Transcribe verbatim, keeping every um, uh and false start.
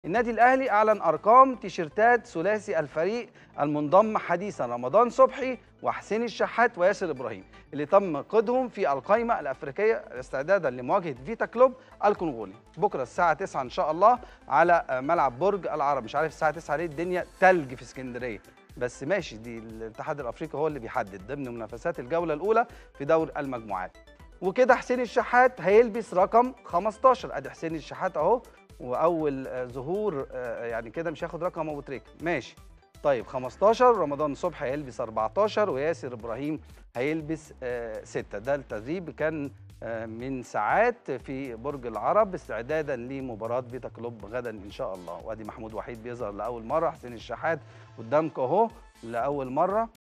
النادي الأهلي أعلن أرقام تيشيرتات ثلاثي الفريق المنضم حديثا رمضان صبحي وحسين الشحات وياسر إبراهيم اللي تم قيدهم في القائمة الأفريقية استعدادا لمواجهة فيتا كلوب الكونغولي بكرة الساعة تسعة إن شاء الله على ملعب برج العرب. مش عارف الساعة تسعة ليه، الدنيا تلج في اسكندرية، بس ماشي، دي الاتحاد الأفريقي هو اللي بيحدد ضمن منافسات الجولة الأولى في دور المجموعات. وكده حسين الشحات هيلبس رقم خمستاشر، ادي حسين الشحات اهو، واول ظهور يعني كده مش هياخد رقم ابو تريكه، ماشي. طيب خمستاشر، رمضان صبحي هيلبس أربعتاشر، وياسر ابراهيم هيلبس ستة. ده التدريب كان من ساعات في برج العرب استعدادا لمباراه فيتا كلوب غدا ان شاء الله. وادي محمود وحيد بيظهر لاول مره، حسين الشحات قدامك اهو لاول مره.